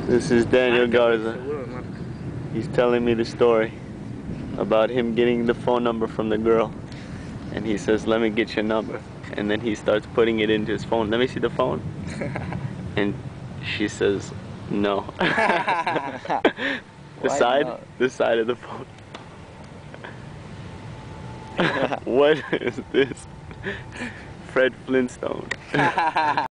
This is Daniel Garza. He's telling me the story about him getting the phone number from the girl. And he says, let me get your number. And then he starts putting it into his phone. Let me see the phone. And she says, no. The side of the phone. What is this? Fred Flintstone.